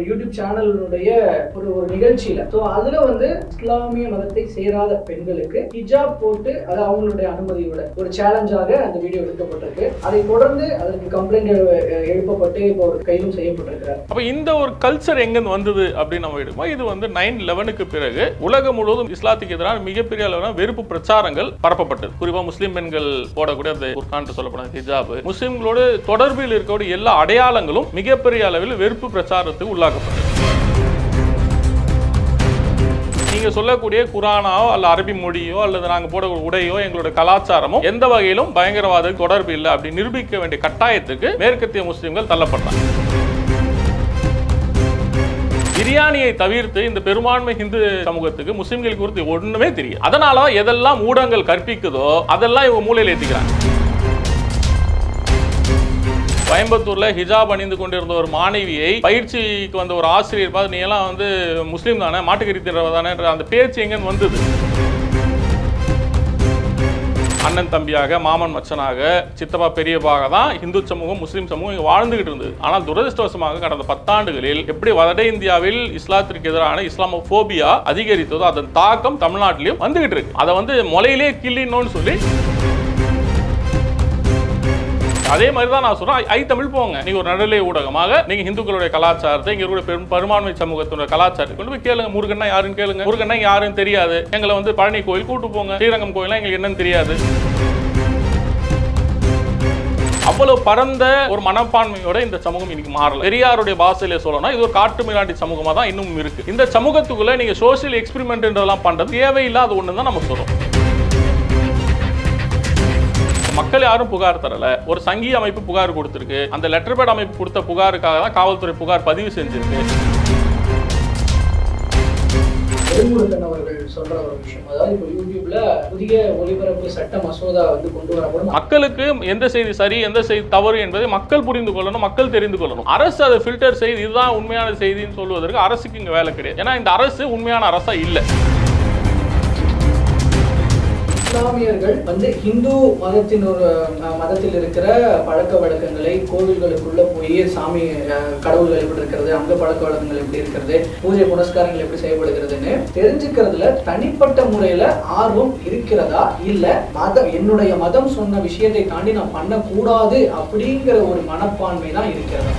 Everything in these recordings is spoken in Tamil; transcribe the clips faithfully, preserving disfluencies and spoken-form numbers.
யூடியூப் சேனலுடைய ஒரு ஒரு நிகழ்ச்சியில ஸோ அதுல வந்து இஸ்லாமிய மதத்தை சேராத பெண்களுக்கு ஹிஜாப் போட்டு அது அவங்களுடைய அனுமதியோட ஒரு சேலஞ்சாக அந்த வீடியோ எடுக்கப்பட்டிருக்கு. அதை தொடர்ந்து அதற்கு கம்ப்ளைண்ட் எழுப்பப்பட்டு இப்போ ஒரு கைதும் செய்யப்பட்டிருக்கிறார். அப்ப இந்த ஒரு கல்ச்சர் எங்க வந்தது அப்படின்னு நம்ம எடுக்கும்போது இது வந்து நைன் லெவனுக்கு பிறகு உலகம் முழுவதும் இஸ்லாத்துக்கு எதிரான மிகப்பெரிய அளவான வெறுப்பு பிரச்சாரங்கள் பரப்பப்பட்டது. குறிப்பா முஸ்லிம் பெண்கள் போடக்கூடிய அந்த புர்கான் சொல்லப்படும் ஹிஜாப், முஸ்லிம்களோடு தொடர்பில் இருக்கக்கூடிய எல்லா அடையாளங்களும் மிகப்பெரிய அளவில் வெறுப்பு பிரச்சாரத்துக்கு உள்ளாக்கப்பட்டது. நீங்க சொல்லக்கூடிய குரானாவோ அல்ல அரபி மொழியோ அல்லது நாங்க போட உடையோ எங்களோட கலாச்சாரமோ எந்த வகையிலும் பயங்கரவாத தொடர்பு இல்லை அப்படி நிரூபிக்க வேண்டிய கட்டாயத்துக்கு மேற்கத்திய முஸ்லிம்கள் தள்ளப்பட்டாங்க. பிரியாணியை தவிர்த்து இந்த பெரும்பான்மை இந்து சமூகத்துக்கு முஸ்லிம்கள் குறித்து ஒண்ணுமே தெரியும். அதனால எதெல்லாம் ஊடகங்கள் கற்பிக்குதோ அதெல்லாம் இவங்க மூலையில் ஏத்திக்கிறாங்க. கோயம்புத்தூர்ல ஹிஜாப் அணிந்து கொண்டிருந்த ஒரு மாணவியை பயிற்சிக்கு வந்த ஒரு ஆசிரியர் பார்த்து நீ எல்லாம் வந்து முஸ்லீம் தானே, மாட்டுக்கறி தின்றவ தானே அந்த பேச்சு எங்க வந்தது? அண்ணன் தம்பியாக, மாமன் மச்சனாக, சித்தப்பா பெரியப்பாக தான் இந்து சமூகம் முஸ்லீம் சமூகம் இங்க வாழ்ந்துகிட்டு இருந்தது. ஆனால் துரதிருஷ்டவசமாக கடந்த பத்தாண்டுகளில் எப்படி வட இந்தியாவில் இஸ்லாத்திற்கு எதிரான இஸ்லாமோபோபியா அதிகரித்ததோ அதன் தாக்கம் தமிழ்நாட்டிலையும் வந்துகிட்டு இருக்கு. அதை வந்து முளையிலே கிள்ளினோன்னு சொல்லி அதே மாதிரி தான் நான் சொல்றேன். ஐ தமிழ் போங்க, நீங்க ஒரு நடுநிலை ஊடகமாக நீங்க இந்துக்களுடைய கலாச்சாரத்தை இங்க இருக்கிற பெரும்பான்மை சமூகத்தினுடைய கலாச்சாரத்தை கொண்டு போய் கேளுங்க. முருகன்னா யாருன்னு கேளுங்க. முருகன்னா யாருன்னு தெரியாது. எங்களை வந்து பழனி கோயில் கூட்டு போங்க, ஸ்ரீரங்கம் கோயிலாம் எங்களுக்கு என்னன்னு தெரியாது. அவ்வளவு பரந்த ஒரு மனப்பான்மையோட இந்த சமூகம் இன்னைக்கு மாறல. பெரியாருடைய பாஷையில சொல்லணும்னா இது ஒரு காட்டு மிராண்டி சமூகமா தான் இன்னும் இருக்கு. இந்த சமூகத்துக்குள்ள நீங்க சோசியல் எக்ஸ்பெரிமெண்ட்ன்றதெல்லாம் பண்றது தேவையில்லாத ஒண்ணு தான் நம்ம சொல்றோம். மக்கள் யாரும் புகார் தரல. ஒரு சங்கி அமைப்பு புகார் கொடுத்திருக்கு. அந்த லெட்டர் பேட் அமைப்பு கொடுத்த புகாருக்காக தான் காவல்துறை புகார் பதிவு செஞ்சிருக்கு. சொல்ற ஒரு விஷயம், அதாவது இப்போ யூடியூப்ல புதிய ஒளிபரப்பு சட்ட மசோதா வந்து கொண்டு வரப்படும். மக்களுக்கு எந்த செய்தி சரி எந்த செய்தி தவறு என்பதை மக்கள் புரிந்து கொள்ளணும், மக்கள் தெரிந்து கொள்ளணும். அரசு அதை ஃபில்டர் செய்து இதுதான் உண்மையான செய்தின்னு சொல்வதற்கு அரசுக்கு இங்க வேலை கிடையாது. ஏன்னா இந்த அரசு உண்மையான அரசா இல்லை. இஸ்லாமியர்கள் வந்து இந்து மதத்தின் ஒரு மதத்தில் இருக்கிற பழக்க வழக்கங்களை, கோவில்களுக்குள்ள போய் சாமி கடவுள்கள் எப்படி இருக்கிறது, அங்க பழக்க வழக்கங்கள் எப்படி இருக்கிறது, பூஜை புனஸ்காரங்கள் எப்படி செய்யப்படுகிறதுன்னு தெரிஞ்சுக்கிறதுல தனிப்பட்ட முறையில ஆர்வம் இருக்கிறதா, இல்ல மதம் என்னுடைய மதம் சொன்ன விஷயத்தை தாண்டி நான் பண்ணக்கூடாது அப்படிங்கிற ஒரு மனப்பான்மை தான் இருக்கிறது.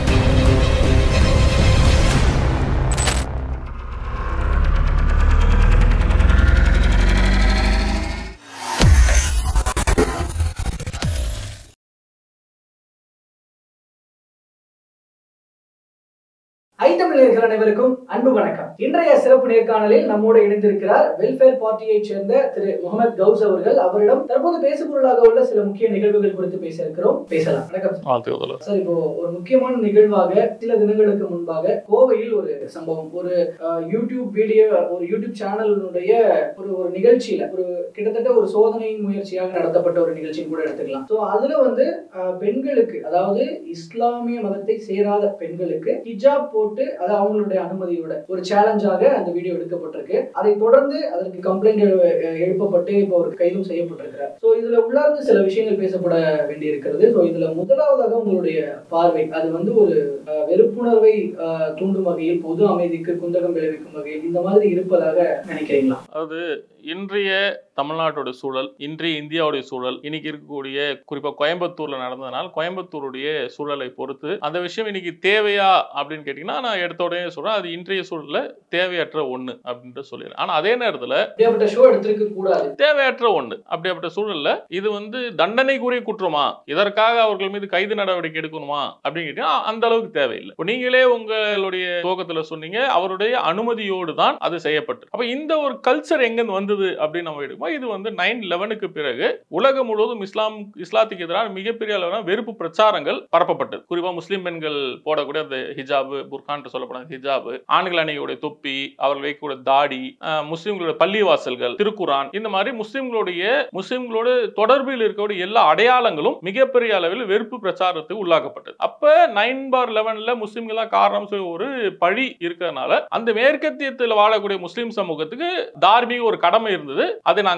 ஐ தமிழ் நேயர்கள் அனைவருக்கும் அன்பு வணக்கம். இன்றைய சிறப்பு நேர்காணலில் நம்மோடு இணைந்திருக்கிறார் வெல்ஃபேர் பார்ட்டியை சேர்ந்த திரு முகமது கவுஸ் அவர்கள். அவரிடம் தற்போது பேசுபொருளாக உள்ள சில முக்கிய நிகழ்வுகள் குறித்து பேச இருக்கிறோம். பேசலாம். வணக்கம் சார். இப்போ ஒரு முக்கியமான நிகழ்வாக சில தினங்களுக்கு முன்பாக கோவையில் ஒரு சம்பவம், ஒரு யூடியூப் வீடியோ, ஒரு யூடியூப் சேனலுடைய ஒரு ஒரு நிகழ்ச்சியில ஒரு கிட்டத்தட்ட ஒரு சோதனை முயற்சியாக நடத்தப்பட்ட ஒரு நிகழ்ச்சின்னு கூட எடுத்துக்கலாம். ஸோ அதுல வந்து பெண்களுக்கு, அதாவது இஸ்லாமிய மதத்தை சேராத பெண்களுக்கு ஹிஜாப் போட்டு அது அவங்களுடைய அனுமதியோட ஒரு சேலஞ்சாக அந்த வீடியோ எடுக்கப்பட்டிருக்கு. அதை தொடர்ந்து அதற்கு கம்ப்ளைண்ட் எழுப்பப்பட்டு இப்போ ஒரு கைதும் செய்யப்பட்டிருக்கிறார். ஸோ இதுல உள்ளார்ந்து சில விஷயங்கள் பேசப்பட வேண்டியிருக்கிறது. ஸோ இதுல முதலாவதாக உங்களுடைய பார்வை, அது வந்து ஒரு வெறுப்புணர்வை தூண்டும் வகையில், பொது அமைதிக்கு குந்தகம் விளைவிக்கும் வகையில் இந்த மாதிரி இருப்பதாக நினைக்கிறீங்களா? அது இன்றைய தமிழ்நாட்டோட சூழல், இன்றைய இந்தியாவுடைய சூழல், இன்னைக்கு இருக்கக்கூடிய குறிப்பா கோயம்புத்தூர்ல நடந்ததுனால கோயம்புத்தூருடைய சூழலை பொறுத்து அந்த விஷயம் இன்னைக்கு தேவையா அப்படின்னு கேட்டீங்கன்னா நான் எடுத்த உடனே சொல்றேன், அது இன்றைய சூழல்ல தேவையற்ற ஒண்ணு அப்படின்ட்டு சொல்லிடுறேன். ஆனா அதே நேரத்துல ஷோ எடுத்திருக்க கூடாது, தேவையற்ற ஒண்ணு. அப்படிப்பட்ட சூழல்ல இது வந்து தண்டனைக்குரிய குற்றமா, இதற்காக அவர்கள் மீது கைது நடவடிக்கை எடுக்கணுமா அப்படின்னு கேட்டீங்கன்னா அந்த அளவுக்கு தேவையில்லை. நீங்களே உங்களுடைய துவக்கத்துல சொன்னீங்க அவருடைய அனுமதியோடு தான் அது செய்யப்பட்டு. அப்ப இந்த ஒரு கல்ச்சர் எங்க வந்தது அப்படின்னு நம்ம எடுக்கும்போது இது வந்து நைன் லெவனுக்கு பிறகு உலகம் முழுவதும் இஸ்லாம் இஸ்லாத்துக்கு எதிரான மிகப்பெரிய அளவான வெறுப்பு பிரச்சாரங்கள் பரப்பப்பட்டது. குறிப்பா முஸ்லிம் பெண்கள் போடக்கூடிய அந்த ஹிஜாப், புர்கான் சொல்லப்படும் ஹிஜாப், ஆண்கள் அணியோட தொப்பி, அவர்கள் வைக்கக்கூடிய தாடி, முஸ்லிம்களுடைய பள்ளிவாசல்கள், திருக்குரான், இந்த மாதிரி முஸ்லிம்களுடைய முஸ்லிம்களோடு தொடர்பில் இருக்கக்கூடிய எல்லா அடையாளங்களும் மிகப்பெரிய அளவில் வெறுப்பு பிரச்சாரத்துக்கு உள்ளாக்கப்பட்டது. அப்ப நைன் பார் லெவன்ல முஸ்லிம்களா காரணம் சொல்லி ஒரு பழி இருக்கிறதுனால அந்த மேற்கத்தியத்தில் வாழக்கூடிய முஸ்லிம் சமூகத்துக்கு தார்மீக ஒரு கடமை இருந்தது. அதை நாங்க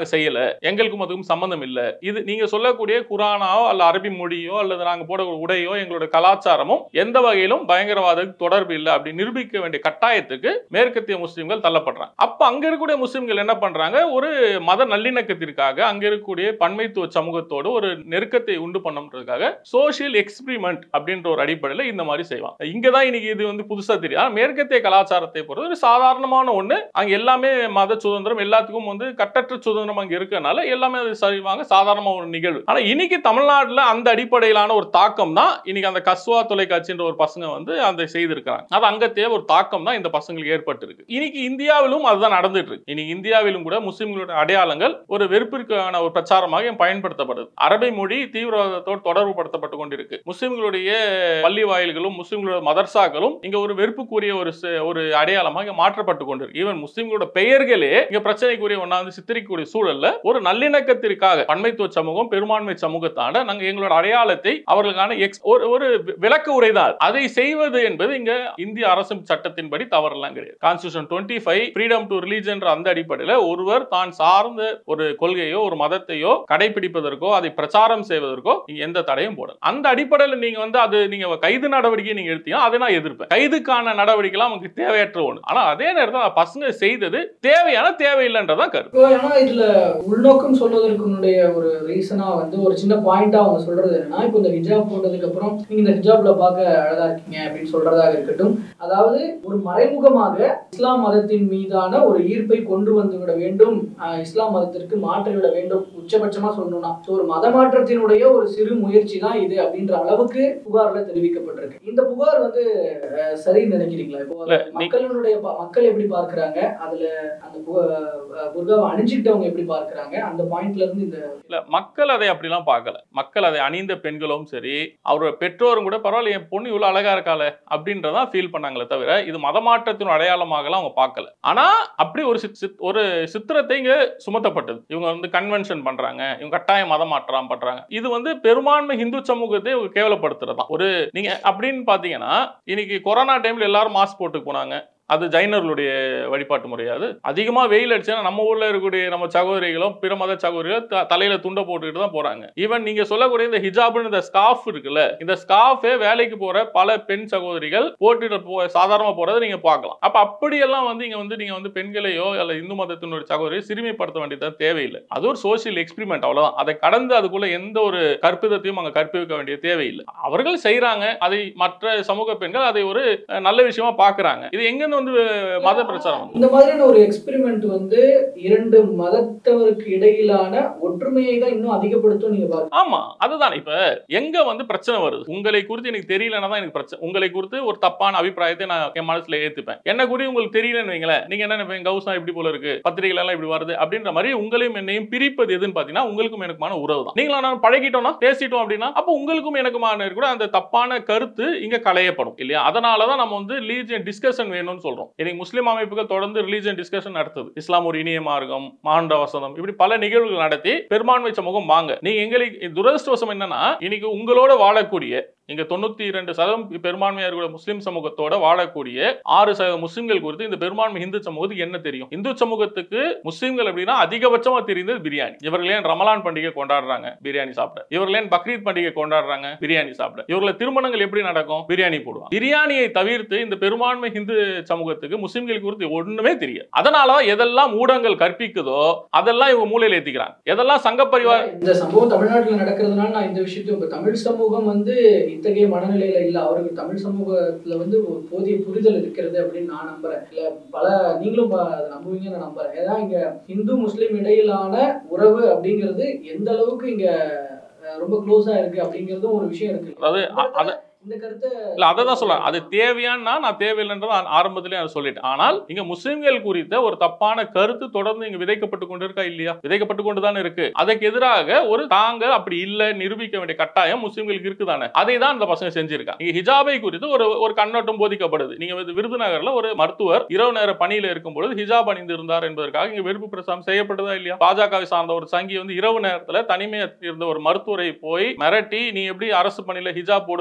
நாங்க செய்யல, எங்களுக்கும் அதுக்கும் சம்பந்தம் இல்ல, இது நீங்க சொல்லக்கூடிய குரானாவோ அல்ல அரபி மொழியோ அல்லது நாங்க போட உடையோ எங்களோட கலாச்சாரமும் எந்த வகையிலும் பயங்கரவாதத்துக்கு தொடர்பு இல்லை அப்படி நிரூபிக்க வேண்டிய கட்டாயத்துக்கு மேற்கத்திய முஸ்லிம்கள் தள்ளப்படுறாங்க. அப்ப அங்க இருக்கக்கூடிய முஸ்லிம்கள் என்ன பண்றாங்க, ஒரு மத நல்லிணக்கத்திற்காக அங்க இருக்கக்கூடிய பன்மைத்துவ சமூகத்தோடு ஒரு நெருக்கத்தை உண்டு பண்ணுறதுக்காக சோசியல் எக்ஸ்பிரிமெண்ட் அப்படின்ற ஒரு அடிப்படையில் இந்த மாதிரி செய்வாங்க. இங்கதான் இன்னைக்கு இது வந்து புதுசா தெரியும். மேற்கத்திய கலாச்சாரத்தை பொறுத்து ஒரு சாதாரணமான ஒண்ணு, அங்க எல்லாமே மத சுதந்திரம், எல்லாத்துக்கும் வந்து கட்டற்ற சுதந்திரம் அங்க இருக்கனால எல்லாமே அது செய்வாங்க, சாதாரணமான ஒரு நிகழ்வு. ஆனா இன்னைக்கு தமிழ்நாட்டுல அந்த அடிப்படையிலான ஒரு தாக்கம் தான் இன்னைக்கு அந்த கஸ்வா தொலைக்காட்சின்ற ஒரு பசங்க வந்து அந்த செய்திருக்காங்க. அது அங்க தேவை ஒரு தாக்கம் தான் இந்த பசங்களுக்கு ஏற்பட்டு இருக்கு. இன்னைக்கு இந்தியாவிலும் அதுதான் நடந்துட்டு இருக்கு. இன்னைக்கு இந்தியாவிலும் கூட முஸ்லிம்களோட அடையாளங்கள் ஒரு வெறுப்பிற்கான ஒரு பிரச்சாரமாக பயன்படுத்தப்படுது. அரபி மொழி தீவிரவாதத்தோடு தொடர்பு படுத்தப்பட்டு கொண்டிருக்கு. முஸ்லிம்களுடைய பள்ளி வாயில்களும் முஸ்லிம்களோட மதர்சாக்களும் இங்க ஒரு வெறுப்புக்குரிய ஒரு ஒரு அடையாளமாக மாற்றப்பட்டு கொண்டிருக்கு. ஈவன் முஸ்லிம்களோட பெயர்களே இங்க பிரச்சனைக்குரிய ஒன்னா வந்து சித்தரிக்கக்கூடிய சூழல்ல ஒரு நல்லிணக்கத்திற்காக பன்மைத்துவ சமூகம் பெரும்பான்மை சமூகத்தாண்ட நாங்க எங்களோட அடையாளத்தை அவர்களுக்கான ஒரு விளக்க உரைதான் அதை செய்வது என்பது இங்க இந்திய அரசு சட்டத்தின்படி தவறெல்லாம் கிடையாது. கான்ஸ்டிடியூஷன் இருபத்தி ஐந்து ஃப்ரீடம் டு ரிலிஜன் அந்த அடிப்படையில் ஒருவர் தான் சார்ந்த ஒரு கொள்கையோ ஒரு மதத்தையோ கடைபிடிப்பதற்கோ அதை பிரச்சாரம் செய்வதற்கோ எந்த தடையும் போடல. அந்த அடிப்படையில் நீங்க வந்து அது நீங்க கைது நடவடிக்கை நீங்க எடுத்தீங்கன்னா அதை நான் எதிர்ப்பேன். கைதுக்கான நடவடிக்கை நமக்கு தேவையற்ற ஒன்று. ஆனா அதே நேரத்தில் பசங்க செய்தது தேவையான தேவையில்லைன்றதான் கருத்து. ஏன்னா இதுல உள்நோக்கம் சொல்வதற்கு ஒரு ரீசனா வந்து ஒரு சின்ன பாயிண்டா அவங்க சொல்றது என்னன்னா, இப்போ இந்த ஹிஜாப் போட்டதுக்கு அப்புறம் நீங்க இந்த ஹிஜாப்ல பார்க்க அழகா இருக்கீங்க அப்படின்னு சொல்றதாக இருக்கட்டும், அதாவது ஒரு மறைமுகமாக இஸ்லாம் மதத்தின் மீதான ஒரு ஈர்ப்பை கொண்டு வந்து விட வேண்டும், இஸ்லாம் மதத்திற்கு மாற்றி விட வேண்டும், உச்சபட்சமா சொல்லணும்னா ஒரு மத மாற்றத்தினுடைய ஒரு சிறு முயற்சி தான் இது அப்படின்ற அளவுக்கு புகார்ல தெரிவிக்கப்பட்டிருக்கு. இந்த புகார் வந்து சரின்னு நினைக்கிறீங்களா? இப்போ மக்களுடைய மக்கள் எப்படி பார்க்கிறாங்க, அதுல அந்த புர்காவை அணிஞ்சுக்கிட்டவங்க எப்படி பார்க்கிறாங்க, அந்த பாயிண்ட்ல இருந்து இந்த இல்ல மக்கள் அதை அப்படிலாம் பார்க்கல. மக்கள் அதை அணிந்த பெண்களும் சரி அவரோட பெற்றோரும் கூட பரவாயில்ல என் பொண்ணு இவ்வளவு அழகா இருக்கால அப்படின்றதான் ஃபீல் பண்ணாங்களே தவிர இது மதமாற்றத்தின் அடையாளமாக அவங்க பார்க்கல. ஆனா அப்படி ஒரு ஒரு சித்திரத்தை இங்க சுமத்தப்பட்டது. இவங்க வந்து கன்வென்ஷன் பண்றாங்க, இவங்க கட்டாய மதம் மாற்றம் பண்றாங்க. இது வந்து பெரும்பான்மை இந்து சமூகத்தை கேவலப்படுத்துறதா. ஒரு நீங்க அப்படின்னு பாத்தீங்கன்னா இன்னைக்கு கொரோனா டைம்ல எல்லாரும் மாஸ்க் போட்டு போனாங்க. அது ஜைனர்களுடைய வழிபாட்டு முறையாது. அதிகமா வெயில் அடிச்சுன்னா நம்ம ஊர்ல இருக்கக்கூடிய நம்ம சகோதரிகளும் பிற மத சகோதரிகள் தலையில துண்டை போட்டுக்கிட்டு தான் போறாங்க. ஈவன் நீங்க சொல்லக்கூடிய இந்த ஹிஜாப்னு இந்த ஸ்கார்ஃப் இருக்குல்ல, இந்த ஸ்கார்ஃபே வேலைக்கு போற பல பெண் சகோதரிகள் போட்டுட்டு போ சாதாரணமா போறதை நீங்க பார்க்கலாம். அப்ப அப்படியெல்லாம் வந்து இங்க வந்து நீங்க வந்து பெண்களையோ அல்ல இந்து மதத்தினுடைய சகோதரியை சிறுமைப்படுத்த வேண்டியது தேவையில்லை. அது ஒரு சோசியல் எக்ஸ்பிரிமெண்ட், அவ்வளவுதான். அதை கடந்து அதுக்குள்ள எந்த ஒரு கற்பிதத்தையும் அங்க கற்பிக்க வேண்டிய தேவையில்லை. அவர்கள் செய்யறாங்க, அதை மற்ற சமூக பெண்கள் அதை ஒரு நல்ல விஷயமா பாக்குறாங்க. இது எங்க வந்து மத பிரச்சாரம். இந்த மாதிரியான ஒரு எக்ஸ்பெரிமெண்ட் வந்து இரண்டு மதத்தவருக்கு இடையிலான ஒற்றுமையை தான் இன்னும் அதிகப்படுத்தும் நீங்க பாருங்க. ஆமா, அதுதான். இப்ப எங்க வந்து பிரச்சனை வருது, உங்களை குறித்து எனக்கு தெரியலன்னா தான் எனக்கு பிரச்சனை. உங்களை குறித்து ஒரு தப்பான அபிப்பிராயத்தை நான் என் மனசுல ஏத்துப்பேன். என்ன குறித்து உங்களுக்கு தெரியலன்னு வைங்களேன், நீங்க என்ன நினைப்பீங்க, கௌசா இப்படி போல இருக்கு, பத்திரிகைகள் எல்லாம் இப்படி வருது அப்படின்ற மாதிரி உங்களையும் என்னையும் பிரிப்பது எதுன்னு பாத்தீங்கன்னா உங்களுக்கும் எனக்குமான உறவு தான். நீங்களா நான் பழகிட்டோம்னா பேசிட்டோம் அப்படின்னா அப்ப உங்களுக்கும் எனக்குமான கூட அந்த தப்பான கருத்து இங்க களையப்படும் இல்லையா? அதனாலதான் நம்ம வந்து ரிலீஜியன் டிஸ்கஷன் வேணும்னு சொல்றோம். இன்னைக்கு முஸ்லிம் அமைப்புகள் தொடர்ந்து ரிலீஜியன் டிஸ்கஷன் நடத்துது. இஸ்லாம் ஒரு இனிய மார்க்கம், மாண்ட வசனம், இப்படி பல நிகழ்வுகள் நடத்தி பெரும்பான்மை சமூகம் வாங்க. நீங்க எங்களுக்கு துரதிருஷ்டவசம் என்னன்னா இன்னைக்கு உங்களோட வாழக்கூடிய இங்க தொண்ணூத்தி இரண்டு சதவீதம் பெரும்பான்மையார் முஸ்லிம் சமூகத்தோட வாழக்கூடிய ஆறு சதவீதம் முஸ்லிம்கள் குறித்து இந்த பெரும்பான்மை இந்து சமூகத்துக்கு என்ன தெரியும்? இந்து சமூகத்துக்கு முஸ்லிம்கள் அப்படின்னா அதிகபட்சமா தெரிந்தது பிரியாணி. இவர்கள் ஏன் ரமலான் பண்டிகை கொண்டாடுறாங்க? பிரியாணி சாப்பிட. இவர்கள் ஏன் பக்ரீத் பண்டிகை கொண்டாடுறாங்க? பிரியாணி சாப்பிட. இவர்கள் திருமணங்கள் எப்படி நடக்கும்? பிரியாணி போடுவாங்க. பிரியாணியை தவிர்த்து இந்த பெரும்பான்மை இந்து சமூகத்துக்கு முஸ்லிம்கள் குறித்து ஒண்ணுமே தெரியாது. அதனாலதான் எதெல்லாம் ஊடகங்கள் கற்பிக்குதோ அதெல்லாம் இவங்க மூலையில ஏத்திக்கிறாங்க. எதெல்லாம் சங்க பரிவார். இந்த சம்பவம் தமிழ்நாட்டில் நடக்கிறதுனால நான் இந்த விஷயத்தையும் தமிழ் சமூகம் வந்து இத்தகைய மனநிலையில இல்ல, அவருக்கு தமிழ் சமூகத்துல வந்து ஒரு போதிய புரிதல் இருக்கிறது அப்படின்னு நான் நம்புறேன். இல்ல பல நீங்களும் நம்புவீங்கன்னு நான் நம்புறேன். ஏன்னா இங்க இந்து முஸ்லிம் இடையிலான உறவு அப்படிங்கிறது எந்த அளவுக்கு இங்க ரொம்ப க்ளோஸா இருக்கு அப்படிங்கறதும் ஒரு விஷயம் இருக்கு. அதாவது இந்த கருத்தை இல்ல அதான் சொல்றேன். அது தேவையானா நான் தேவையில்லைன்றத ஆரம்பத்திலே நான் சொல்லிட்டேன். ஆனால் இங்க முஸ்லிம்கள் குறித்த ஒரு தப்பான கருத்து தொடர்ந்து இங்க விதைக்கப்பட்டு கொண்டு இருக்கா இல்லையா? விதைக்கப்பட்டு கொண்டுதான் இருக்கு. அதுக்கு எதிராக ஒரு தாங்க அப்படி இல்ல நிரூபிக்க வேண்டிய கட்டாயம் முஸ்லிம்களுக்கு இருக்குதானே, அதை தான் இந்த பசங்க செஞ்சிருக்காங்க. இங்க ஹிஜாபை குறித்து ஒரு ஒரு கண்ணோட்டம் போதிக்கப்படுது. நீங்க விருதுநகர்ல ஒரு மருத்துவர் இரவு நேர பணியில இருக்கும் பொழுது ஹிஜாப் அணிந்து இருந்தார் என்பதற்காக இங்க வெறுப்பு பிரச்சாரம் செய்யப்பட்டதா இல்லையா? பாஜகவை சார்ந்த ஒரு சங்கி வந்து இரவு நேரத்துல தனிமையா இருந்த ஒரு மருத்துவரை போய் மிரட்டி நீ எப்படி அரசு பணியில ஹிஜாப் போடு மிரட்டினார்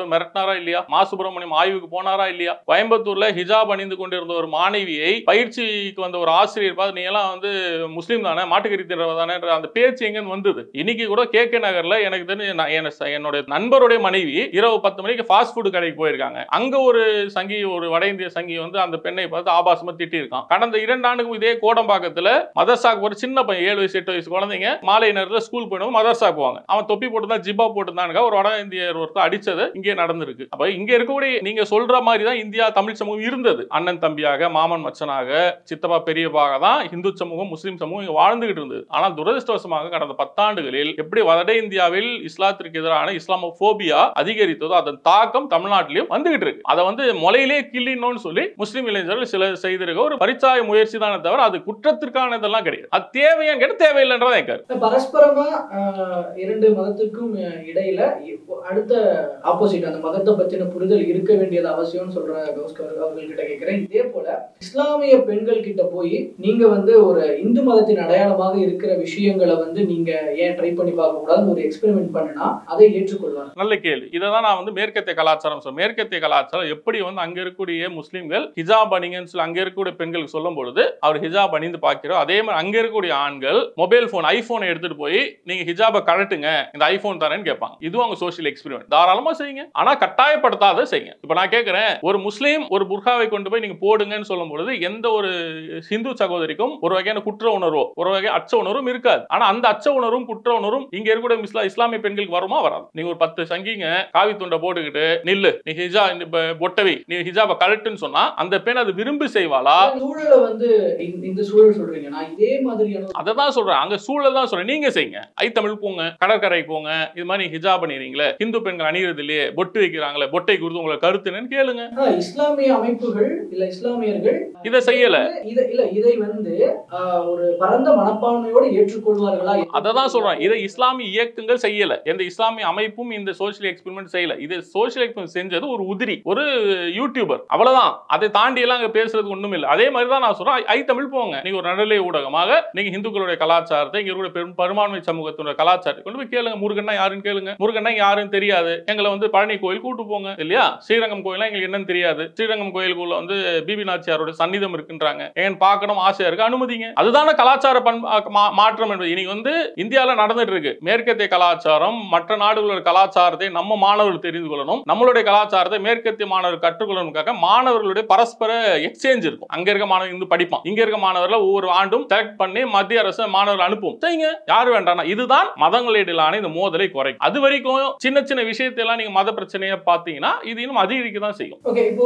போனாரா இல்லையா? மா சுப்பிரமணியம் ஆய்வுக்கு போனாரா இல்லையா? கோயம்புத்தூர்ல ஹிஜாப் அணிந்து கொண்டிருந்த ஒரு மாணவியை பயிற்சிக்கு வந்த ஒரு ஆசிரியர் பார்த்து நீ எல்லாம் வந்து முஸ்லீம் தானே, மாட்டுக்கறி தின்றவர் தானே அந்த பேச்சு எங்க வந்தது? இன்னைக்கு கூட கே கே நகர்ல எனக்கு தெரிஞ்சு என்னுடைய நண்பருடைய மனைவி இரவு பத்து மணிக்கு ஃபாஸ்ட் ஃபுட் கடைக்கு போயிருக்காங்க. அங்க ஒரு சங்கி, ஒரு வட இந்திய சங்கி வந்து அந்த பெண்ணை பார்த்து ஆபாசமா திட்டி இருக்கான். கடந்த இரண்டு ஆண்டுக்கும் இதே கோடம்பாக்கத்துல மதர்சாக்கு ஒரு சின்ன பையன் ஏழு வயசு எட்டு வயசு குழந்தைங்க மாலை நேரத்தில் ஸ்கூல் போயிடும் மதர்சா போவாங்க. அவன் தொப்பி போட்டு தான் ஜிப்பா போட்டு தான் ஒரு வட இந்தியர் ஒருத்தர் அடிச்சது இங்கே நடந்திருக்கு. அப்ப இங்க இருக்கக்கூடிய நீங்க சொல்ற மாதிரி தான் இந்தியா தமிழ் சமூகம் இருந்தது. அண்ணன் தம்பியாக, மாமன் மச்சனாக, சித்தப்பா பெரியப்பாக தான் இந்து சமூகம் முஸ்லீம் சமூகம் இங்க வாழ்ந்துகிட்டு இருந்தது. ஆனால் துரதிருஷ்டவசமாக கடந்த பத்தாண்டுகளில் எப்படி வட இந்தியாவில் இஸ்லாத்திற்கு எதிரான இஸ்லாமோபோபியா அதிகரித்ததோ அதன் தாக்கம் தமிழ்நாட்டிலும் வந்துகிட்டு இருக்கு. அதை வந்து முளையிலே கிள்ளினோன்னு சொல்லி முஸ்லீம் இளைஞர்கள் சில செய்திருக்க ஒரு பரிச்சாய முயற்சி தானே தவிர அது குற்றத்திற்கானதெல்லாம் கிடையாது. அது தேவையான்னு கேட்டு தேவையில்லைன்றதா எனக்கு. பரஸ்பரமா இரண்டு மதத்துக்கும் இடையில அடுத்த ஆப்போசிட் அந்த மதத்தை பத்தின புரிதல் இருக்க வேண்டியது அவசியம்னு சொல்ற கௌஸ்கர் அவர்கள் கிட்ட கேட்கிறேன். இதே போல இஸ்லாமிய பெண்கள் கிட்ட போய் நீங்க வந்து ஒரு இந்து மதத்தின் அடையாளமாக இருக்கிற விஷயங்களை வந்து நீங்க ஏன் ட்ரை பண்ணி பார்க்க கூடாது ஒரு எக்ஸ்பெரிமெண்ட் பண்ணினா அதை ஏற்றுக்கொள்வாங்க. நல்ல கேள்வி. இதான் நான் வந்து மேற்கத்திய கலாச்சாரம் சொல்றேன். மேற்கத்திய கலாச்சாரம் எப்படி வந்து அங்க இருக்கக்கூடிய முஸ்லிம்கள் ஹிஜாப் அணிங்கன்னு சொல்லி அங்க இருக்கக்கூடிய பெண்களுக்கு சொல்லும் பொழுது அவர் ஹிஜாப் அணிந்து பார்க்கிறோம். அதே மாதிரி அங்க இருக்கக்கூடிய ஆண்கள் மொபைல் போன் ஐபோன் எடுத்துட்டு போய் நீங்க ஹிஜாபை கழட்டுங்க இந்த ஐபோன் தரேன்னு கேட்பாங்க. இதுவும் அவங்க சோசியல் எக்ஸ்பெரிமெண்ட். தாராளமா செய்யுங்க, ஆனா கட்டாயப்படுத்தாத செய்யுங்க. இப்ப நான் கேட்கிறேன், ஒரு முஸ்லீம் ஒரு புர்காவை கொண்டு போய் நீங்க போடுங்கன்னு சொல்லும் பொழுது எந்த ஒரு ஹிந்து சகோதரிக்கும் ஒரு வகையான குற்ற உணர்வோ ஒரு வகை அச்ச உணர்வும் இருக்காது. ஆனா அந்த அச்ச உணர்வும் குற்ற உணர்வும் இங்க இருக்கக்கூடிய இஸ்லாமிய பெண்களுக்கு வருமா வராது? நீங்க ஒரு பத்து சங்கிங்க காவி துண்டை போட்டுக்கிட்டு நில்லு நீ ஹிஜா பொட்டவி நீ ஹிஜாபை கழட்டுன்னு சொன்னா அந்த பெண் அது விரும்பி செய்வாளா? சூழலை வந்து இந்த சூழல் சொல்றீங்க, நான் இதே மாதிரியான அதை தான் சொல்றேன். அங்க சூழல் தான் சொல்றேன். நீங்க செய்யுங்க, ஐ தமிழ் போங்க, கடற்கரை போங்க, இது மாதிரி ஹிஜாப் பண்ணிடுறீங்களே, இந்து பெண்கள் அணிகிறது இல்லையே, பொட்டு வைக்கிறாங்களே, பொட்டை குறித்து உங்களை கருத்து என்னன்னு கேளுங்க. இஸ்லாமிய அமைப்புகள் இல்ல இஸ்லாமியர்கள் இதை செய்யல. இதை இல்ல இதை வந்து ஒரு பரந்த மனப்பான்மையோடு ஏற்றுக்கொள்வார்களா? அதை தான் சொல்றேன். இதை இஸ்லாமிய இயக்கங்கள் செய்யல, எந்த இஸ்லாமிய அமைப்பும் இந்த சோசியல் எக்ஸ்பெரிமெண்ட் செய்யல. இது சோசியல் எக்ஸ்பெரிமெண்ட் செஞ்சது ஒரு உதிரி, ஒரு யூடியூபர், அவ்வளவுதான். அதை தாண்டி எல்லாம் அங்க பேசுறது ஒண்ணும் இல்லை. அதே மாதிரி தான் நான் சொல்றேன், ஐ தமிழ் போங்க, நீங்க ஒரு நடுநிலை ஊடகமாக நீங்க இந்துக்களுடைய கலாச்சாரத்தை இங்க இருக்கிற பெரும்பான்மை சமூகத்தினுடைய கலாச்சாரத்தை கொண்டு போய் கேளுங்க. முருகன்னா யாருன்னு கேளுங்க. முருகன்னா யாருன்னு தெரியாது, எங்களை வந்து பழனி கோயில் கூட்டு போங்க இல்லையா? ஸ்ரீரங்கம் கோயிலாம் எங்களுக்கு என்னன்னு தெரியாது, ஸ்ரீரங்கம் கோயிலுக்குள்ள வந்து பிபி நாச்சியாரோட சன்னிதம் இருக்குன்றாங்க, ஏன் பார்க்கணும் ஆசையா இருக்கு, அனுமதிங்க. அதுதான கலாச்சார மாற்றம் என்பது இன்னைக்கு வந்து இந்தியாவில நடந்துட்டு இருக்கு. மேற்கத்திய கலாச்சாரம் மற்ற நாடுகளோட கலாச்சாரத்தை நம்ம மாணவர்கள் தெரிந்து கொள்ளணும், நம்மளுடைய கலாச்சாரத்தை மேற்கத்திய மாணவர்கள் கற்றுக்கொள்ளணும்காக மாணவர்களுடைய பரஸ்பர எக்ஸ்சேஞ்ச் இருக்கும். அங்க இருக்க மாணவர்கள் இருந்து படிப்பான், இங்க இருக்க மாணவர்கள் ஒவ்வொரு ஆண்டும் செலக்ட் பண்ணி மத்திய அரசு மாணவர்கள் அனுப்பும். செய்யுங்க, யாரு வேண்டாம். இதுதான் மதங்களிடையிலான இந்த மோதலை குறைக்கும். அது வரைக்கும் சின்ன சின்ன விஷயத்தை எல்லாம் நீங்க மத பிரச்சனையை பார்த்தீங்கன்னா இது இன்னும் அதிகரிக்க தான் செய்யும். ஓகே, இப்போ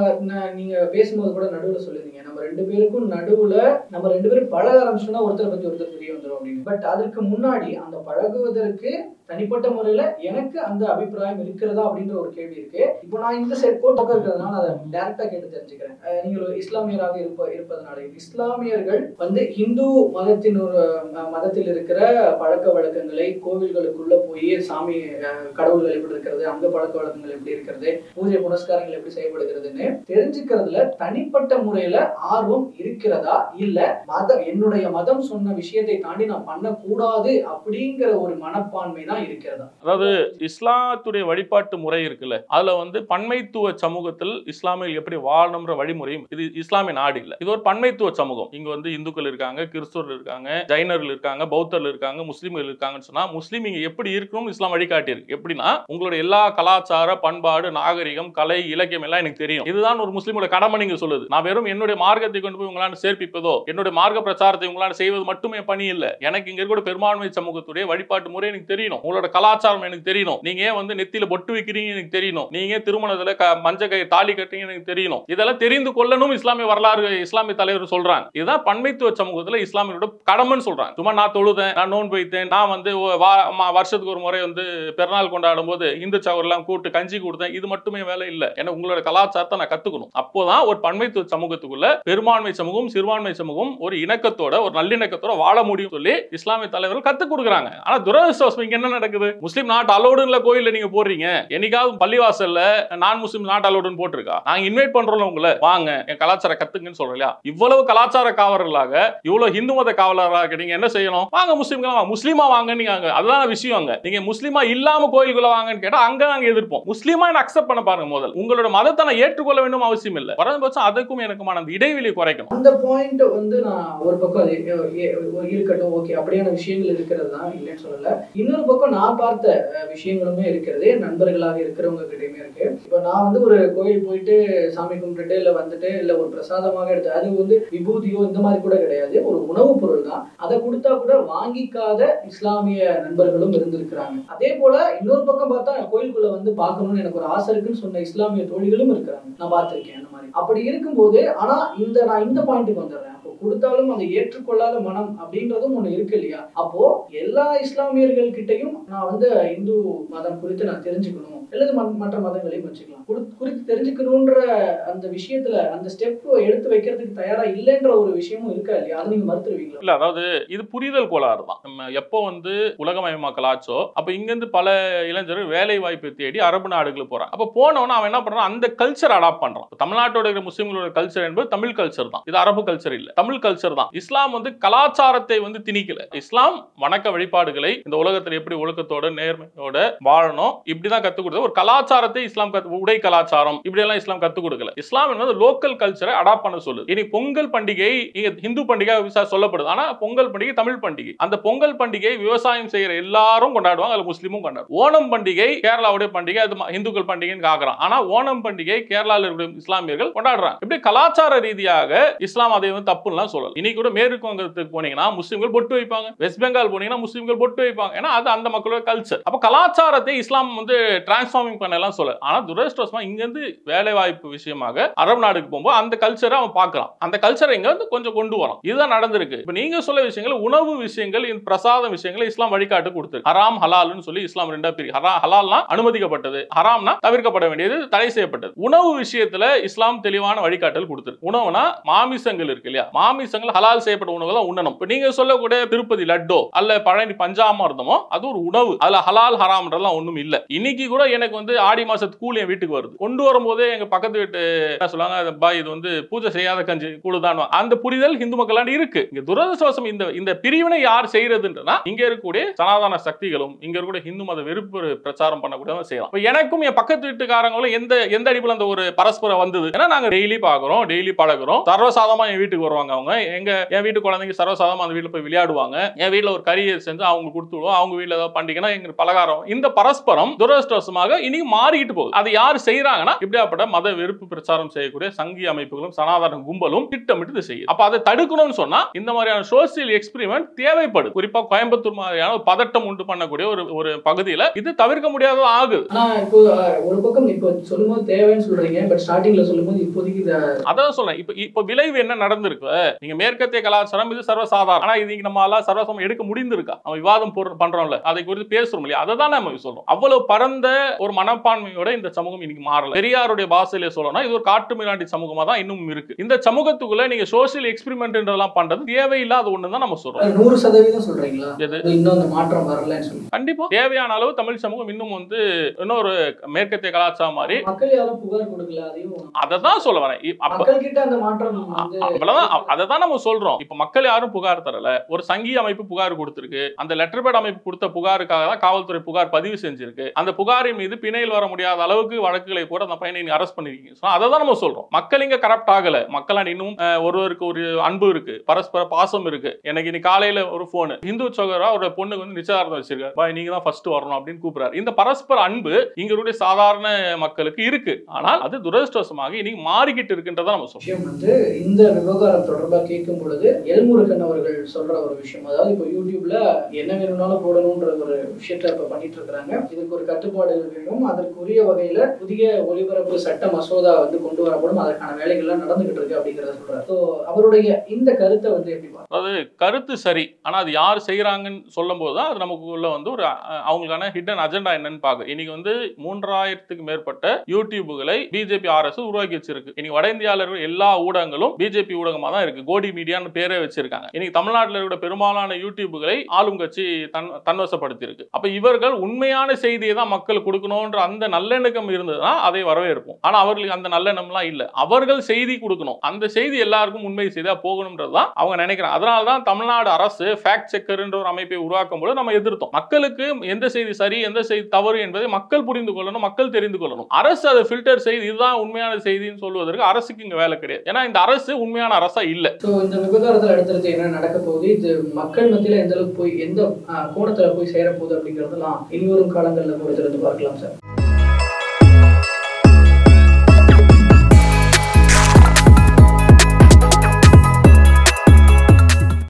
நீங்க பேசும்போது கூட நடுவுல சொல்லுவீங்க நம்ம ரெண்டு பேருக்கும் நடுவுல நம்ம ரெண்டு பேரும் பழக ஆரம்பிச்சோம்னா ஒருத்தரை பத்தி ஒருத்தர் தெரிய வந்துடும் அப்படின்னு. பட் அதற்கு முன்னாடி அந்த பழகுவதற்கு தனிப்பட்ட முறையில எனக்கு அந்த அபிப்பிராயம் இருக்கிறதா அப்படின்ற ஒரு கேள்வி இருக்கு. இப்போ நான் இந்த சைட் கோட்டக்க இருக்கிறதுனால அதை டைரக்டா கேட்டு தெரிஞ்சுக்கிறேன். நீங்கள் இஸ்லாமியராக இருப்ப இருப்பதனால இஸ்லாமியர்கள் வந்து இந்து மதத்தின் ஒரு மதத்தில் இருக்கிற பழக்க வழக்கங்களை, கோவில்களுக்குள்ள போய் சாமி கடவுள்கள் எப்படி இருக்கிறது, அங்க பழக்க வழக்கங்கள் எப்படி இருக்கிறது, பூஜை புனஸ்காரங்கள் எப்படி செய்யப்படுகிறதுன்னு தெரிஞ்சுக்கிறதுல தனிப்பட்ட முறையில ஆர்வம் இருக்கிறதா, இல்ல மதம் என்னுடைய மதம் சொன்ன விஷயத்தை தாண்டி நான் பண்ணக்கூடாது அப்படிங்கிற ஒரு மனப்பான்மை தான் இருக்கிறதா? அதாவது இஸ்லாத்துடைய வழிபாட்டு முறை இருக்குல்ல, அதுல வந்து பன்மைத்துவ சமூகத்தில் இஸ்லாமியர்கள் எப்படி வாழணும்ன்ற வழிமுறையும், இது இஸ்லாமிய நாடு இல்ல, இது ஒரு பன்மைத்துவ சமூகம். இங்க வந்து இந்துக்கள் இருக்காங்க, கிறிஸ்தவர்கள் இருக்காங்க, ஜைனர்கள் இருக்காங்க, பௌத்தர்கள் இருக்காங்க, முஸ்லீம்கள் இருக்காங்கன்னு சொன்னா முஸ்லீம் இங்க எப்படி இருக்கணும் இஸ்லாம் வழிகாட்டி இருக்கு. எப்படின்னா உங்களுடைய எல்லா கலாச்சார பண்பாடு நாகரிகம் கலை இலக்கியம் எல்லாம் எனக்கு தெரியும், இதுதான் ஒரு முஸ்லீமோட கடமை நீங்க சொல்லுது. நான் வெறும் என்னுடைய மார்க்கத்தை கொண்டு போய் உங்களால சேர்ப்பிப்பதோ என்னுடைய மார்க்க பிரச்சாரத்தை உங்களால செய்வது மட்டுமே பணி இல்ல. எனக்கு இங்க இருக்க பெரும்பான்மை சமூகத்துடைய வழிபாட்டு முறை எனக்கு தெரியணும், உங்களோட கலாச்சாரம் எனக்கு தெரியணும், நீங்க ஏன் வந்து நெத்தியில பொட்டு வைக்கிறீங்க எனக்கு தெரியணும், நீங்க திருமணத்துல மஞ்சள் கை தாலி கட்டுறீங்க எனக்கு தெரியணும். இதெல்லாம் தெரிந்து கொள்ளணும் இஸ்லாமிய வரலாறு இஸ்லாமிய தலைவர் சொல்றாங்க. இதுதான் பன்மைத்துவ சமூகத்துல இஸ்லாமியோட கடமைன்னு சொல்றாங்க. சும்மா நான் தொழுதேன், நான் நோன்பு வைத்தேன், நான் வந்து வருஷத்துக்கு ஒரு முறை வந்து பெருநாள் கொண்டாடும் போது இந்து சகோதரெல்லாம் கூட்டு கஞ்சி கொடுத்தேன், இது மட்டுமே வேலை இல்ல. ஏன்னா உங்களோட கலாச்சாரத்தை நான் கத்துக்கணும். அப்போதான் ஒரு பன்மைத்துவ சமூகத்துக்குள்ள பெரும்பான்மை சமூகம் சிறுபான்மை சமூகம் ஒரு இணக்கத்தோட ஒரு நல்லிணக்கத்தோட வாழ முடியும் சொல்லி இஸ்லாமிய தலைவர்கள் கத்துக் கொடுக்குறாங்க. ஆனா துரதிர்ஷ்டவசம் இங்க என்ன நடக்குது? முஸ்லீம் நாட் அலோடுல கோயில்ல நீங்க போடுறீங்க, என்னைக்காவது பள்ளிவாசல்ல நான் முஸ்லீம் நாட் அலோடுன்னு போட்டிருக்கா? நாங்க இன்வைட் பண்றோம் உங்களை, வாங்க என் கலாச்சார கத்துங்கன்னு சொல்றோம் இல்லையா? இவ்வளவு கலாச்சார காவலர்களாக, இவ்வளவு இந்து மத காவலராக நீங்க என்ன செய்யணும்? வாங்க முஸ்லீம்களா வாங்க, முஸ்லீமா வாங்க, நீங்க அதுதான் விஷயம். அங்க நீங்க முஸ்லீமா இல்லாம கோயிலுக்குள்ள வாங்கன்னு கேட்டா அங்க நாங்க எதிர்ப்போம். முஸ்லீமா அக்செப்ட் பண்ண பாருங்க. முதல் உங்களோட மதத்தை நான் ஏற்றுக்கொள்ள வேண்டும் அவசியம் இல்லை, குறைந்தபட்சம் அதுக்கும் எனக்குமான அந்த இடைவெளி குறைக்கணும். அந்த பாயிண்ட் வந்து நான் ஒரு பக்கம் இருக்கட்டும், ஓகே, அப்படியான விஷயங்கள் இருக்கிறது தான் இல்லைன்னு சொல்லல. இன்னொரு பக்கம் நான் பார்த்த விஷயங்களுமே இருக்கிறது, நண்பர்களாக இருக்கிறவங்க கிட்டயுமே இருக்கு. இப்ப நான் வந்து ஒரு கோயில் போயிட்டு சாமி கும்பிட்டுட்டு இல்ல வந்துட்டு இல்ல ஒரு பிரசாதமாக எடுத்து, அது வந்து விபூதியோ இந்த மாதிரி கூட கிடையாது, ஒரு உணவுப் பொருள் தான். அதை கொடுத்தா கூட வாங்கிக்காத இஸ்லாமிய நண்பர்களும் இருந்திருக்கிறாங்க. அதே போல இன்னொரு பக்கம் பார்த்தா கோயிலுக்குள்ள வந்து பார்க்கணும்னு எனக்கு ஒரு ஆசை இருக்குன்னு சொன்ன இஸ்லாமிய தோழிகளும் இருக்கிறாங்க, நான் பார்த்திருக்கேன் அந்த மாதிரி. அப்படி இருக்கும்போது ஆனா இந்த நான் இந்த பாயிண்ட்டுக்கு வந்துடுறேன், கொடுத்தாலும் அதை ஏற்றுக்கொள்ளாத மனம் அப்படின்றதும் ஒண்ணு இருக்கு இல்லையா? அப்போ எல்லா இஸ்லாமியர்கள் கிட்டையும் நான் வந்து இந்து மதம் குறித்து நான் தெரிஞ்சுக்கணும், அல்லது மற்ற மதங்களையும் வச்சுக்கலாம், குறித்து தெரிஞ்சுக்கணும்ன்ற அந்த விஷயத்துல அந்த ஸ்டெப் எடுத்து வைக்கிறதுக்கு தயாரா இல்லைன்ற ஒரு விஷயமும் இருக்கா இல்லையா? அது நீங்க மறுத்துருவீங்களா? இல்ல, அதாவது இது புரிதல் கோளாறு தான். நம்ம எப்போ வந்து உலகமயமாக்கல் ஆச்சோ அப்ப இங்க இருந்து பல இளைஞர்கள் வேலை வாய்ப்பை தேடி அரபு நாடுகளுக்கு போறாங்க. அப்ப போனவன அவன் என்ன பண்றான்? அந்த கல்ச்சர் அடாப்ட் பண்றான். தமிழ்நாட்டோட இருக்கிற முஸ்லிம்களோட கல்ச்சர் என்பது தமிழ் கல்ச்சர் தான், இது அரபு கல்ச்சர் இல்ல, தமிழ் கல்ச்சர் தான். இஸ்லாம் வந்து கலாச்சாரத்தை வந்து திணிக்கல. இஸ்லாம் வணக்க வழிபாடுகளை இந்த உலகத்தில் எப்படி ஒழுக்கத்தோட நேர்மையோட வாழணும் இப்படிதான் கத்துக் கொடுத்தது. ஒரு கலாச்சாரத்தை இஸ்லாம் உடை கலாச்சாரம் இப்படி எல்லாம் இஸ்லாம் கத்துக் கொடுக்கல. இஸ்லாம் என்பது லோக்கல் கல்ச்சரை அடாப்ட் பண்ண சொல்லுது. இனி பொங்கல் பண்டிகை இங்க இந்து பண்டிகை சொல்லப்படுது, ஆனா பொங்கல் பண்டிகை தமிழ் பண்டிகை. அந்த பொங்கல் பண்டிகை விவசாயம் செய்யற எல்லாரும் கொண்டாடுவாங்க, அதுல முஸ்லீமும் கொண்டாடுவாங்க. ஓணம் பண்டிகை கேரளாவுடைய பண்டிகை, அது இந்துக்கள் பண்டிகைன்னு காக்குறான். ஆனா ஓணம் பண்டிகை கேரளாவில் இருக்கிற இஸ்லாமியர்கள் கொண்டாடுறாங்க. இப்படி கலாச்சார ரீதியாக இஸ்லாம் அதை வந்து தப்புலாம் சொல்லல. இன்னைக்கு கூட மேற்கு வங்கத்துக்கு போனீங்கன்னா முஸ்லிம்கள் பொட்டு வைப்பாங்க, வெஸ்ட் பெங்கால் போனீங்கன்னா முஸ்லிம்கள் பொட்டு வைப்பாங்க, ஏன்னா அது அந்த மக்களோட கல்ச்சர். அப்ப கலாச்சாரத்தை இஸ்லாம் வந்து டிரான்ஸ்ஃபார்மிங் பண்ணலாம் சொல்ல. ஆனா துரதிர்ஷ்டவசமா இங்க இருந்து வேலை வாய்ப்பு விஷயமாக அரபு நாடுக்கு போகும்போது அந்த கல்ச்சரை அவன் பார்க்கலாம், அந்த கல்ச்சரை இங்க வந்து கொஞ்சம் கொண்டு வரும். இதுதான் நடந்திருக்கு. இப்ப நீங்க சொல்ல விஷயங்கள், உணவு விஷயங்கள், இந்த பிரசாத விஷயங்களை இஸ்லாம் வழிகாட்டு கொடுத்து ஹராம் ஹலால்னு சொல்லி இஸ்லாம் ரெண்டா பிரி. ஹலால்னா அனுமதிக்கப்பட்டது, ஹராம்னா தவிர்க்கப்பட வேண்டியது, தடை செய்யப்பட்டது. உணவு விஷயத்துல இஸ்லாம் தெளிவான வழிகாட்டல் கொடுத்து. உணவுனா மாமிசங்கள் இருக்கு இல்லையா, மாமிசங்கள் ஹலால் செய்யப்பட்ட உணவு தான் உண்ணணும். இப்ப நீங்க சொல்லக்கூடிய திருப்பதி லட்டோ அல்ல பழனி பஞ்சாமிர்தமோ அது ஒரு உணவு, அதுல ஹலால் ஹராம்ன்றதெல்லாம் ஒண்ணும் இல்ல. இன்னைக்கு கூட எனக்கு வந்து ஆடி மாசத்து கூலி என் வீட்டுக்கு வருது, கொண்டு வரும்போதே எங்க பக்கத்து வீட்டு என்ன சொல்லுவாங்க, பாய் இது வந்து பூஜை செய்யாத கஞ்சி கூடுதான். அந்த புரிதல் இந்து மக்களாண்ட இருக்கு. இங்க துரதிர்ஷ்டவசம் இந்த இந்த பிரிவினை யார் செய்யறதுன்றா இங்க இருக்கக்கூடிய சனாதன சக்திகளும் இங்க இருக்கக்கூடிய இந்து மத வெறுப்பு பிரச்சாரம் பண்ணக்கூடியவங்க செய்யலாம். எனக்கும் என் பக்கத்து வீட்டுக்காரங்களும் எந்த எந்த அடிப்படையில் அந்த ஒரு பரஸ்பரம் வந்தது, ஏன்னா நாங்க டெய்லி பாக்குறோம், டெய்லி பழகுறோம், சர்வசாதமா என் வீட்டுக்கு வருவாங்க. அவங்க எங்க என் வீட்டு குழந்தைங்க சர்வசாதமா அந்த வீட்டுல போய் விளையாடுவாங்க, என் வீட்டுல ஒரு கறி செஞ்சு அவங்க கொடுத்துடுவோம், அவங்க வீட்டுல ஏதாவது பண்டிகைனா எங்க பலகாரம். இந்த பரஸ்பரம் துரதிர்ஷ்டவசமாக இனி மாறிக்கிட்டு போகுது. அது யார் செய்யறாங்கன்னா இப்படியாப்பட்ட மத வெறுப்பு பிரச்சாரம் செய்யக்கூடிய சங்கி அமைப்புகளும் சனாதன கும்பலும் திட்டமிட்டு செய்யும். அப்ப அதை தடுக்கணும்னு சொன்னா இந்த மாதிரியான சோசியல் எக்ஸ்பெரிமெண்ட் தேவைப்படுது. குறிப்பா கோயம்புத்தூர் மாதிரியான பதட்டம் உண்டு பண்ணக்கூடிய ஒரு ஒரு பகுதியில இது தவிர்க்க முடியாத ஆகுது. ஆனா இப்போ ஒரு பக்கம் இப்போ சொல்லும்போது தேவைன்னு சொல்றீங்க, பட் ஸ்டார்டிங்ல சொல்லும்போது இப்போதைக்கு அதான் சொல்றேன். இப்ப இப்ப விளைவு என்ன நடந்திருக்கு? நீங்க மேற்கத்திய கலாச்சாரம் இது சர்வசாதாரணம், ஆனா இது நம்ம எல்லாம் சர்வசமம் எடுக்க முடிந்திருக்கா? நம்ம விவாதம் பண்றோம்ல, அதை குறித்து பேசுறோம் இல்லையா, அதை தான் நம்ம சொல்றோம். அவ்வளவு பரந்த ஒரு மனப்பான்மையோட இந்த சமூகம் இன்னைக்கு மாறல. பெரியாருடைய பாசையில சொல்லணும், இது ஒரு காட்டு மிராண்டி சமூகமா தான் இன்னும் இருக்கு. இந்த சமூகத்துக்குள்ள நீங்க சோசியல் எக்ஸ்பெரிமெண்ட்ன்றதெல்லாம் பண்றது தேவையில்லாத ஒண்ணு தான் நம்ம சொல்றோம். நூறு சதவீதம் சொல்றீங்களா? இன்னும் அந்த மாற்றம் வரலன்னு சொல்லி கண்டிப்பா தேவையான அளவு தமிழ் சமூகம் இன்னும் வந்து இன்னொரு மேற்கத்திய கலாச்சாரம் மாதிரி மக்கள் யாரும் புகார் கொடுக்கல, அதையும் அதை தான் சொல்ல வரேன். மக்கள் கிட்ட அந்த மாற்றம் அவ்வளவுதான், அதை தான் நம்ம சொல்றோம். இப்ப மக்கள் யாரும் புகார் தரல, ஒரு சங்கி அமைப்பு புகார் கொடுத்திருக்கு, அந்த லெட்டர் பேட் அமைப்பு கொடுத்த புகாருக்காக தான் காவல்துறை புகார் பதிவு செஞ்சிருக்கு. அந்த புகாரின் மீது பிணையில் வர முடியாத அளவுக்கு வழக்குகளை கூட அந்த பையனை அரெஸ்ட் பண்ணிருக்கீங்க. அதை தான் நம்ம சொல்றோம். மக்கள் இங்க கரப்ட் ஆகல, மக்கள் இன்னும் ஒருவருக்கு ஒரு அன்பு இருக்கு, பரஸ்பர பாசம் இருக்கு. எனக்கு இன்னைக்கு காலையில ஒரு போன், இந்து சகோதரா ஒரு பொண்ணுக்கு வந்து நிச்சயதார்த்தம் வச்சிருக்காரு, பாய் நீங்க தான் ஃபர்ஸ்ட் வரணும் அப்படின்னு கூப்பிடுறாரு. இந்த பரஸ்பர அன்பு இங்களுடைய சாதாரண மக்களுக்கு இருக்கு, ஆனால் அது துரதிர்ஷ்டவசமாக இன்னைக்கு மாறிக்கிட்டு இருக்குன்றத நம்ம சொல்றோம். வந்து இந்த விவகாரம் தொடர்பாக கேட்கும் பொழுது எல்முருகன் அவர்கள் சொல்ற ஒரு விஷயம், அதாவது இப்போ யூடியூப்ல என்ன வேணும்னாலும் போடணும்ன்ற ஒரு விஷயத்த இப்ப பண்ணிட்டு இருக்காங்க. இதுக்கு ஒரு கட்டுப்பாடு வேண்டும், அதற்குரிய வகையில புதிய ஒலிபரப்பு சட்ட மசோதா வந்து கொண்டு வரப்படும், அதற்கான வேலைகள்லாம் நடந்துகிட்டு இருக்கு அப்படிங்கறத சொல்றாரு. ஸோ அவருடைய இந்த கருத்தை வந்து எப்படி பார்க்க? அதாவது கருத்து சரி, ஆனா அது யார் செய்யறாங்கன்னு சொல்லும் போதுதான் அது நமக்குள்ள வந்து ஒரு அவங்களுக்கான ஹிடன் அஜெண்டா என்னன்னு பாக்க. இன்னைக்கு வந்து மூன்றாயிரத்துக்கு மேற்பட்ட யூடியூபுகளை பிஜேபி ஆர்எஸ் உருவாக்கி வச்சிருக்கு. இன்னைக்கு வட இந்தியாவில் இருக்கிற எல்லா ஊடகங்களும் பிஜேபி ஊடகமா தான் இருக்கு. இருக்கு. கோடி மீடியான்னு பேரே வச்சிருக்காங்க. இன்னைக்கு தமிழ்நாட்டில் இருக்கிற பெரும்பாலான யூடியூப்களை ஆளும் கட்சி தன் தன்வசப்படுத்தி இருக்கு. அப்ப இவர்கள் உண்மையான செய்தியை தான் மக்கள் கொடுக்கணும்ன்ற அந்த நல்லெண்ணம் இருந்ததுன்னா அதை வரவேற்போம். ஆனா அவர்களுக்கு அந்த நல்லெண்ணம்லாம் இல்ல. அவர்கள் செய்தி கொடுக்கணும், அந்த செய்தி எல்லாருக்கும் உண்மை செய்தியா போகணும்ன்றதுதான் அவங்க நினைக்கிறாங்க. அதனால தான் தமிழ்நாடு அரசு ஃபேக்ட் செக்கர்ன்ற ஒரு அமைப்பை உருவாக்கும் போது நம்ம எதிர்த்தோம். மக்களுக்கு எந்த செய்தி சரி எந்த செய்தி தவறு என்பதை மக்கள் புரிந்து கொள்ளணும், மக்கள் தெரிந்து கொள்ளணும். அரசு அதை ஃபில்டர் செய்து இதுதான் உண்மையான செய்தின்னு சொல்வதற்கு அரசுக்கு இங்க வேலை கிடையாது. ஏன்னா இந்த அரசு உண்மையான அரசா இல்ல. இந்த விவகாரத்தில் அடுத்தடுத்து என்ன நடக்க போகுது, இது மக்கள் மத்தியில எந்த அளவுக்கு போய் எந்த கோணத்துல போய் சேர போகுது அப்படிங்கறதெல்லாம் இனி வரும் காலங்களில் பொறுத்திருந்து பார்க்கலாம் சார்.